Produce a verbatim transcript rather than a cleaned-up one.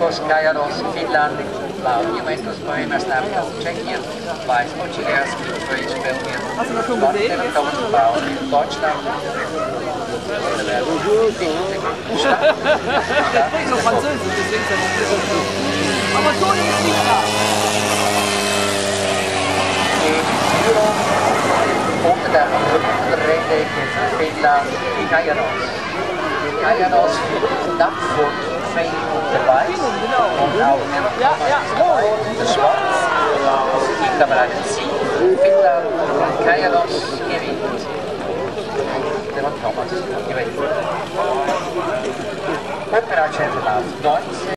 Nikos Kajaros, Finnland, laut Juventus Bohemia Snapchat, Tschechien, Weiß Oczierski, Fritsch, Belgien, Martin Thomasbau, Deutschland. Ich so Französisch, deswegen ist das nicht so. Aber Toni ist nicht da. Unter der Rede Finnland, Kajaros. Kajaros knapp vor Feen und der Weiß und auch Ja, ja. der Schwarz. Es gibt aber einen Sieg. Finnland, Kajaros gewinnt. Der hat Thomas gewinnt. Operationverlauf neunzehn.